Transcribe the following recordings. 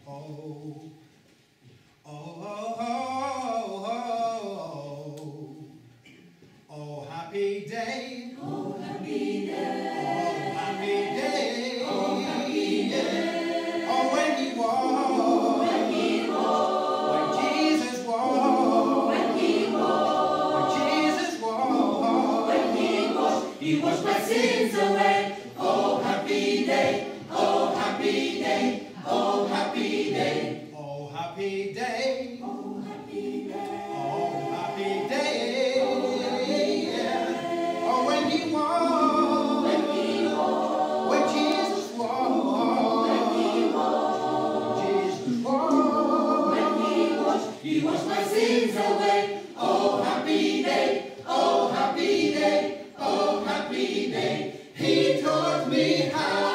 Oh, oh, oh, oh, oh, oh, happy day. Oh, happy day. Oh, happy day. Oh, happy day. Oh, when he walked. When he walked. When Jesus walked. When he walked. When Jesus walked. When he washed my sins away. Oh, happy day. Oh, happy day. Oh, happy day. Oh, happy day. Oh, happy day. Oh, happy day. Oh, when he walked. When he walked. When Jesus walked. When he walked. Jesus walked. When he washed my sins away. Oh, happy day. Oh, happy day. Oh, happy day. He taught me how.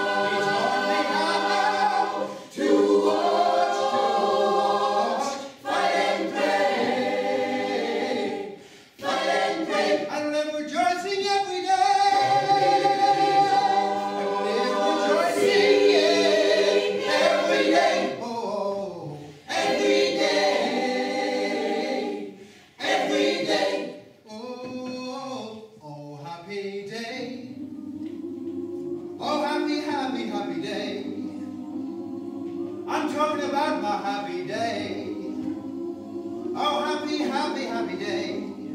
Happy day. I'm talking about my happy day. Oh, happy, happy, happy day.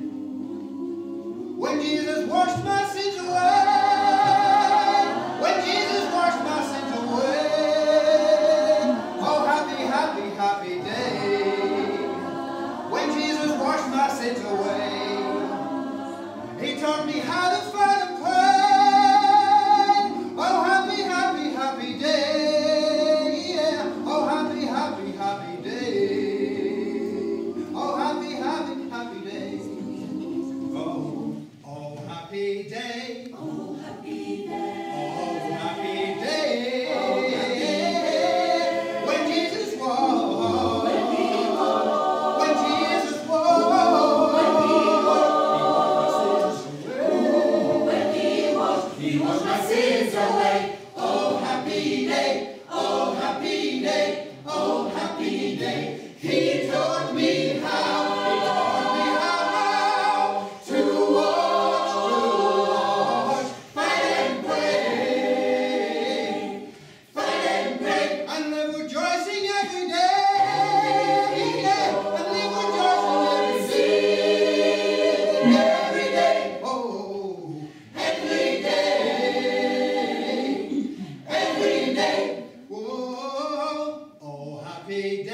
When Jesus washed my sins away. When Jesus washed my sins away. Oh, happy, happy, happy day. When Jesus washed my sins away. He taught me how to fight and pray. Oh, happy, happy, happy day. Yeah. Oh, happy, happy, happy day. Oh, happy, happy, happy day. Oh, oh, happy day. Oh, happy day. Oh, happy day. When Jesus walked. When he walked. When Jesus walked. When he washed my sins away. Oh, happy day. Oh, happy day. Oh, happy day. He taught me how. He taught me how to watch, fight and pray. Fight and pray. And live rejoicing every day. And live rejoicing Every day. Oh, Every day. Every day. oh, oh, happy